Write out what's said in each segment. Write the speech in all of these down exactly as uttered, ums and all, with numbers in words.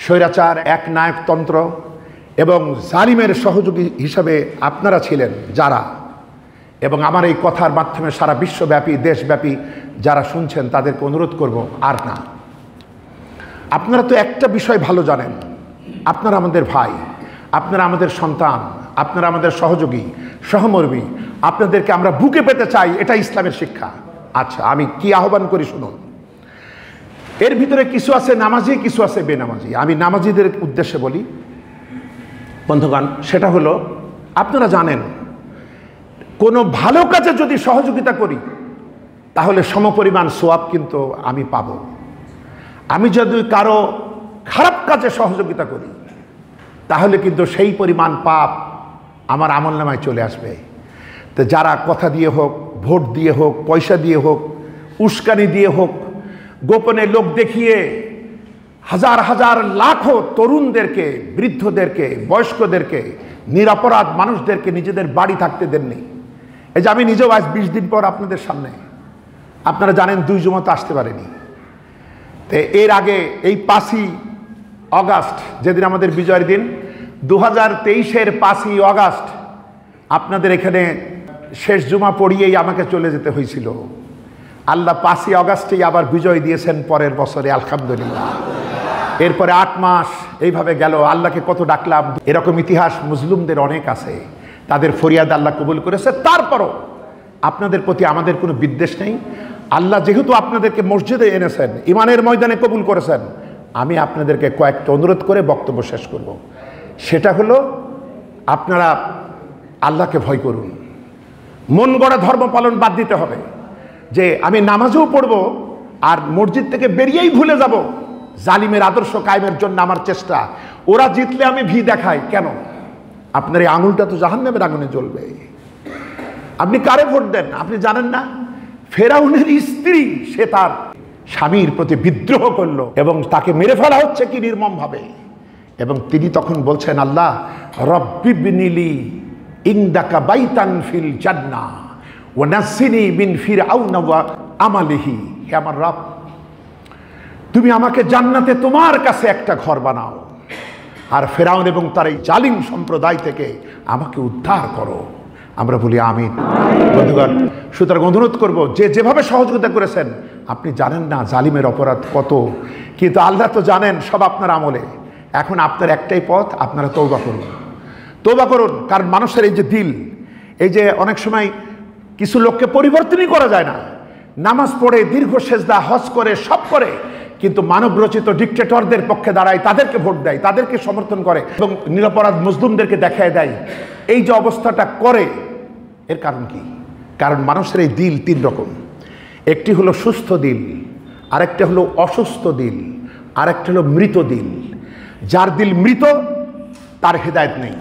স্বৈরাচার, একনায়কতন্ত্র এবং জালিমের সহযোগী হিসাবে আপনারা ছিলেন যারা, এবং আমার এই কথার মাধ্যমে সারা বিশ্বব্যাপী দেশব্যাপী যারা শুনছেন তাদেরকে অনুরোধ করব, আর না। আপনারা তো একটা বিষয় ভালো জানেন, আপনারা আমাদের ভাই, আপনারা আমাদের সন্তান, আপনারা আমাদের সহযোগী সহমর্মী, আপনাদেরকে আমরা বুকে পেতে চাই, এটা ইসলামের শিক্ষা। আচ্ছা, আমি কি আহ্বান করি শুনুন। এর ভিতরে কিছু আছে নামাজি, কিছু আছে বেনামাজি। আমি নামাজিদের উদ্দেশ্যে বলি বন্ধুগণ, সেটা হলো আপনারা জানেন কোনো ভালো কাজে যদি সহযোগিতা করি তাহলে সমপরিমাণ সোয়াব কিন্তু আমি পাব। আমি যদি কারো খারাপ কাজে সহযোগিতা করি তাহলে কিন্তু সেই পরিমাণ পাপ আমার আমলনামায় চলে আসবে। তো যারা কথা দিয়ে হোক, ভোট দিয়ে হোক, পয়সা দিয়ে হোক, উস্কানি দিয়ে হোক, গোপনে লোক দেখিয়ে হাজার হাজার লাখো তরুণদেরকে, বৃদ্ধদেরকে, বয়স্কদেরকে, নিরপরাধ মানুষদেরকে নিজেদের বাড়ি থাকতে দেননি। এই যে আমি নিজেও আজ বিশ দিন পর আপনাদের সামনে, আপনারা জানেন দুই জমাতে আসতে পারেনি। তো এর আগে এই পাঁচই অগাস্ট, যেদিন আমাদের বিজয়ের দিন, দু হাজার তেইশের পাঁচই অগাস্ট আপনাদের এখানে শেষ জুমা পড়িয়েই আমাকে চলে যেতে হয়েছিল। আল্লাহ পাঁচই অগাস্টেই আবার বিজয় দিয়েছেন পরের বছরে, আলহামদুলিল্লাহ। এরপরে আট মাস এইভাবে গেল, আল্লাহকে কত ডাকলাম। এরকম ইতিহাস মুসলিমদের অনেক আছে, তাদের ফরিয়াদ আল্লাহ কবুল করেছে। তারপরও আপনাদের প্রতি আমাদের কোনো বিদ্বেষ নেই। আল্লাহ যেহেতু আপনাদেরকে মসজিদে এনেছেন, ইমানের ময়দানে কবুল করেছেন, আমি আপনাদেরকে কয়েকটা অনুরোধ করে বক্তব্য শেষ করব। সেটা হলো আপনারা আল্লাহকে ভয় করুন। মন গড়া ধর্ম পালন বাদ দিতে হবে, যে আমি নামাজও পড়ব আর মসজিদ থেকে বেরিয়েই ভুলে যাব জালিমের আদর্শ কায়েমের জন্য আমার চেষ্টা। ওরা জিতলে আমি ভি দেখাই কেন? আপনার এই আঙুলটা তো জাহান্নামের আগুনে জ্বলবে। আপনি কারে ভোট দেন আপনি জানেন না? ফেরাউনের স্ত্রী, সে তার স্বামীর প্রতি বিদ্রোহ করলো এবং তাকে মেরে ফেলা হচ্ছে কি নির্মম ভাবে। এবং তিনি তখন বলছেন, আল্লাহ রব্বিবনিলি ইনদাকা বাইতান ফিল জান্নাহ ওয়া নাজ্জিনি মিন ফিরআউনা ওয়া আমালিহি। হে আমার রব, তুমি আমাকে জান্নাতে তোমার কাছে একটা ঘর বানাও, আর ফেরাউন এবং তার এই জালিম সম্প্রদায় থেকে আমাকে উদ্ধার করো। আমরা বলি আমিন। বন্ধুগণ, সুতরাং অনুরোধ করব, যে যেভাবে সহযোগিতা করেছেন, আপনি জানেন না জালিমের অপরাধ কত, কিন্তু আল্লাহ তো জানেন সব আপনার আমলে। এখন আপনার একটাই পথ, আপনারা তওবা করুন, তওবা করুন। কারণ মানুষের এই যে দিল, এই যে অনেক সময় কিছু লোককে পরিবর্তনই করা যায় না, নামাজ পড়ে, দীর্ঘ সেজদা, হজ করে, সব করে, কিন্তু মানব রচিত ডিক্টেটরদের পক্ষে দাঁড়ায়, তাদেরকে ভোট দেয়, তাদেরকে সমর্থন করে এবং নিরপরাধ মুসলিমদেরকে দেখায় দেয়। এই যে অবস্থাটা করে, এর কারণ কি? কারণ মানুষের এই দিল তিন রকম। একটি হলো সুস্থ দিল, আরেকটা হলো অসুস্থ দিল, আরেকটা হলো মৃত দিল। যার দিল মৃত তার হেদায়েত নেই,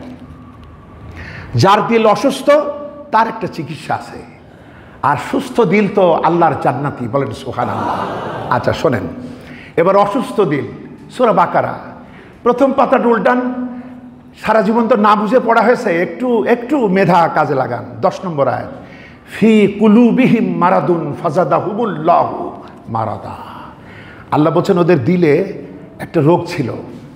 যার দিল অসুস্থ তার একটা চিকিৎসা আছে, আর সুস্থ দিল তো আল্লাহর জান্নাতি, বলেন সুবহানাল্লাহ। আচ্ছা শোনেন, এবার অসুস্থ দিল, সূরা বাকারা প্রথম পাতাটা উল্টান। সারা জীবন তো না বুঝে পড়া হয়েছে, একটু একটু মেধা কাজে লাগান। দশ নম্বর আয়াত, ফি কুলুবিহিম মারাদুন ফাজাদাহুমুল্লাহু মারাদা। আল্লাহ বলছেন ওদের দিলে একটা রোগ ছিল,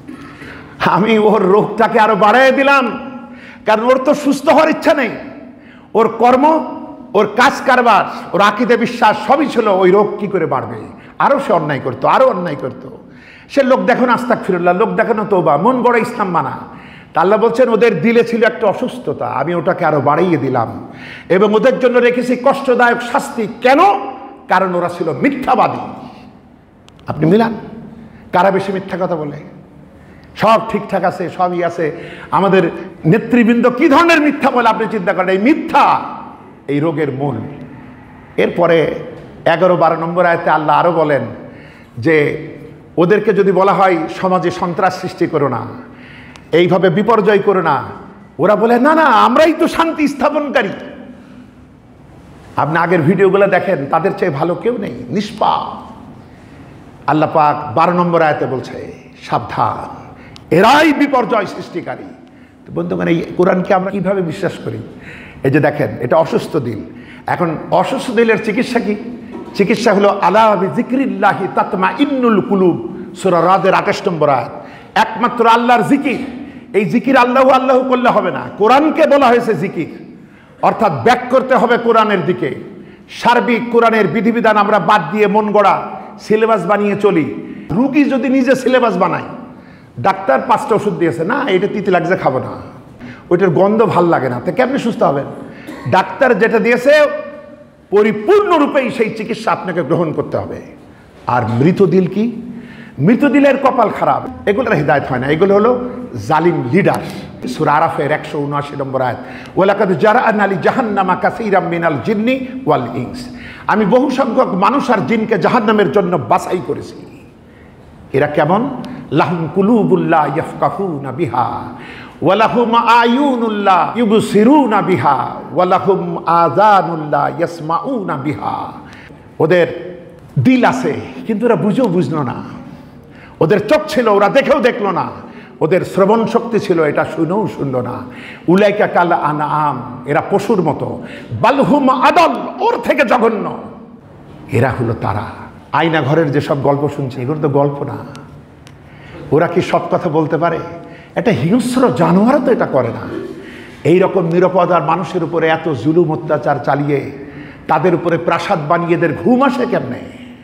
আমি ওর রোগটাকে আরো বাড়াই দিলাম। কারণ ওর তো সুস্থ হওয়ার ইচ্ছা নেই, ওর কর্ম, ওর কাজ কারবার, ওর আকীদা বিশ্বাস সবই ছিল ওই রোগ কি করে বাড়বে। আরো সে অন্যায় করতো, আরো অন্যায় করতো। সে লোক দেখানো আস্তাগফিরুল্লাহ, লোক দেখানো তওবা, মন গড়া ইসলাম মানা। তা আল্লাহ বলছেন ওদের দিলে ছিল একটা অসুস্থতা, আমি ওটাকে আরো বাড়িয়ে দিলাম এবং ওদের জন্য রেখেছি কষ্টদায়ক শাস্তি। কেন? কারণ ওরা ছিল মিথ্যাবাদী। আপনি মিলান, কারা বেশি মিথ্যা কথা বলে? সব ঠিকঠাক আছে, সবই আছে। আমাদের নেতৃবৃন্দ কি ধরনের মিথ্যা বলে আপনি চিন্তা করেন। এই মিথ্যা এই রোগের মূল। এরপরে এগারো বারো নম্বর আয়াতে আল্লাহ আরো বলেন যে ওদেরকে যদি বলা হয় সমাজে সন্ত্রাস সৃষ্টি করো না, এইভাবে বিপর্যয় করো না, ওরা বলে না না আমরাই তো শান্তি স্থাপনকারী। আপনি আগের ভিডিওগুলো দেখেন, তাদের চেয়ে ভালো কেউ নেই, নিষ্পাপ। আল্লাহ পাক বারো নম্বর আয়াতে বলছে সাবধান, এরাই বিপর্যয় সৃষ্টিকারী। তো বন্ধুগণ, এই কোরআনকে আমরা কিভাবে বিশ্বাস করি? এই যে দেখেন, এটা অসুস্থ দিল। এখন অসুস্থ দিলের চিকিৎসা কি? চিকিৎসা হলো আলা বিযিকরিল্লাহি তাতমাইন্নুল কুলুব, সূরা রাদের আঠাশ নম্বর আয়াত। একমাত্র আল্লাহর জিকির, এই জিকির আল্লাহ আল্লাহ করলে হবে না, কোরআনকে বলা হয়েছে জিকির, অর্থাৎ ব্যাক করতে হবে কোরআনের দিকে। সার্বিক কোরআনের বিধিবিধান আমরা বাদ দিয়ে মন গড়া সিলেবাস বানিয়ে চলি। রুগী যদি নিজে সিলেবাস বানায়, ডাক্তার পাঁচটা ওষুধ দিয়েছে, না এটা তিতে লাগছে খাবো না, ওইটার গন্ধ ভাল লাগে না, তো কেমনি সুস্থ হবেন? ডাক্তার যেটা দিয়েছে পরিপূর্ণরূপেই সেই চিকিৎসা আপনাকে গ্রহণ করতে হবে। আর মৃতদিল কি? মৃতদিলের কপাল খারাপ, এগুলোর হিদায়ত হয় না, এগুলো হলো জালিম লিডার। সূরা আরাফের একশো উনআশি নম্বর আয়াত, ওয়ালাকাদ জারা'না লি জাহান্নামা কাসীরাম মিনাল জিন্নি ওয়াল ইনস। আমি বহু সংখ্যক মানুষ আর জিনকে জাহান্নামের জন্য বাছাই করেছি। এরা কেমন? লাহুম কুলুবুল্লাহ ইয়াফকাহুনা বিহা ওয়া লাহুম আয়ুনুল্লাহ ইউবসিরুনা বিহা ওয়া লাহুম আযানুল্লাহ ইয়াসমাউনা বিহা। ওদের দিল আছে কিন্তু ওরা বুঝেও বুঝলো না, ওদের চোখ ছিল ওরা দেখেও দেখলো না, ওদের শ্রবণ শক্তি ছিল এটা শুনেও শুনলো না। উলাইকা কাল আনআম, এরা পশুর মতো, বালহুম আদল, ওর থেকে জঘন্য। এরা হলো তারা। আয়না ঘরের যেসব গল্প শুনছে এগুলো তো গল্প না। ওরা কি সব কথা বলতে পারে? একটা হিংস্র জানোয়ারও তো এটা করে না। এই রকম নিরাপদ আর মানুষের উপরে এত জুলুম অত্যাচার চালিয়ে তাদের উপরে প্রাসাদ বানিয়ে এদের ঘুম আসে কেমনে?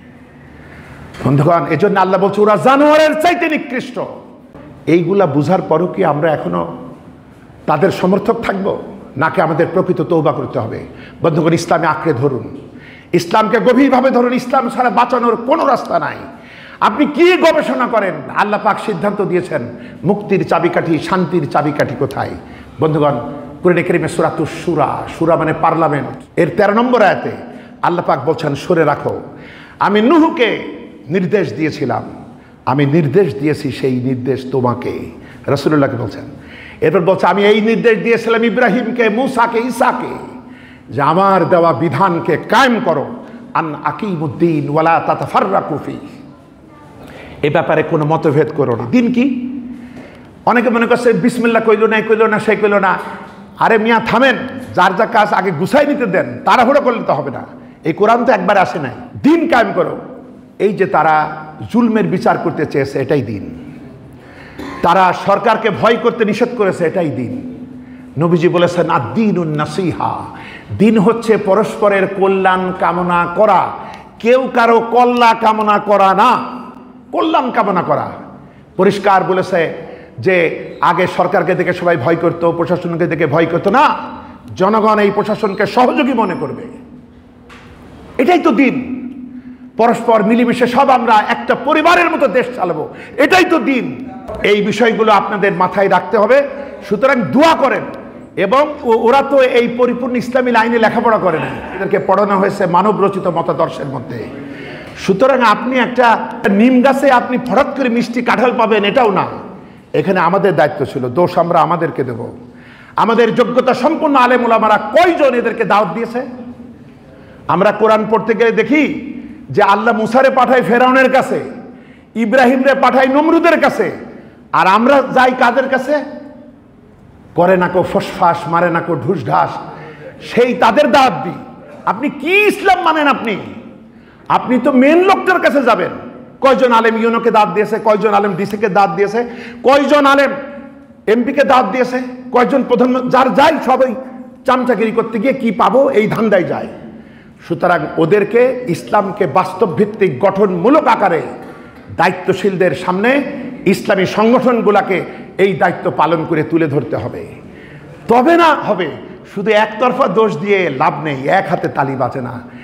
বন্ধুগণ, এজন্য আল্লাহ বলছে ওরা জানোয়ারের চাইতে নিকৃষ্ট। এইগুলা বুঝার পরও কি আমরা এখনো তাদের সমর্থক থাকব? নাকি আমাদের প্রকৃত তওবা করতে হবে? বন্ধুগণ, ইসলামে আঁকড়ে ধরুন, ইসলামকে গভীরভাবে ধরুন। ইসলাম ছাড়া বাঁচানোর কোনো রাস্তা নাই। আপনি কি গবেষণা করেন? আল্লাহ পাক সিদ্ধান্ত দিয়েছেন মুক্তির চাবিকাঠি, শান্তির চাবিকাঠি কোথায়? বন্ধুগণ, কুরআনে কারীমে সূরাতুশ শূরা, শূরা মানে পার্লামেন্ট, এর তেরো নম্বর আয়াতে আল্লাহ পাক বলছেন, সরে রাখো, আমি নূহকে নির্দেশ দিয়েছিলাম, আমি নির্দেশ দিয়েছি সেই নির্দেশ তোমাকে। রাসূলুল্লাহকে বলছেন। এরপর বলছে, আমি এই নির্দেশ দিয়েছিলাম ইব্রাহিমকে, মূসাকে, ঈসাকে, যে আমার দেওয়া বিধানকে কায়েম করো, আন আকিমুদ্দিন ওয়ালা তাতাফাররাকু ফীহি, এ ব্যাপারে কোনো মতভেদ করো না। দিন কি? অনেকে মনে করছে বিসমিল্লাহ কইলো না, কইলো না, সে কইলো না। আরে মিয়া থামেন, যার যা কাজ আগে গুছাই নিতে দেন, তাড়াহুড়ো করলে তো হবে না। এই কোরআন তো একবার আসে নাই। দিন কায়েম করো। এই যে তারা জুলমের বিচার করতে চেয়েছে, এটাই দিন। তারা সরকারকে ভয় করতে নিষেধ করেছে, এটাই দিন। নবীজি বলেছেন, আদ-দীনুন নাসিহা, দিন হচ্ছে পরস্পরের কল্যাণ কামনা করা, কেউ কারো কল্যাণ কামনা করা না, কল্যাণ কামনা করা। পরিষ্কার বলেছে যে আগে সরকারকে দেখে সবাই ভয় করতো, প্রশাসনকে দেখে ভয় করতো না, জনগণ এই প্রশাসনকে সহযোগী মনে করবে, এটাই তো দিন। পরস্পর মিলেমিশে সব আমরা একটা পরিবারের মতো দেশ চালাবো, এটাই তো দিন। এই বিষয়গুলো আপনাদের মাথায় রাখতে হবে। সুতরাং দোয়া করেন। এবং ওরা তো এই পরিপূর্ণ ইসলামী লাইনে লেখাপড়া করে না, এদেরকে পড়ানো হয়েছে মানব রচিত মতাদর্শের মধ্যে। সুতরাং আপনি একটা নিম গাছে আপনি হঠাৎ করে মিষ্টি কাঁঠাল পাবেন এটাও না। এখানে আমাদের দায়িত্ব ছিল, দোষ আমরা আমাদেরকে দেব। আমাদের যোগ্যতা সম্পন্ন আলেম ওলামারা কয়জন এদেরকে দাওয়াত দিয়েছে? আমরা কোরআন পড়তে গেলে দেখি যে আল্লাহ মুসারে পাঠায় ফেরাউনের কাছে, ইব্রাহিমরে পাঠায় নমরুদের কাছে, আর আমরা যাই কাদের কাছে? করে না কো ফসফাস, মারে না কো ঢুস ঢাস, সেই তাদের দাওয়াত দিই। আপনি কি ইসলাম মানেন? আপনি আপনি তো মেন লোকটার কাছে যাবেন। কয়জন আলেম ইউনোকে দাঁত দিয়েছে, কয়জন আলেম ডিসিকে দাঁত দিয়েছে, কয়জন আলেম এমপিকে দাঁত দিয়েছে, কয়জন প্রধানমন্ত্রী, যার যাই সবাই চামচাগিরি করতে গিয়ে কি পাবো এই ধান্দায় যায়। সুতরাং ওদেরকে ইসলামকে বাস্তব ভিত্তিক গঠনমূলক আকারে দায়িত্বশীলদের সামনে ইসলামী সংগঠনগুলোকে এই দায়িত্ব পালন করে তুলে ধরতে হবে, তবে না হবে। শুধু একতরফা দোষ দিয়ে লাভ নেই, এক হাতে তালি বাজে না।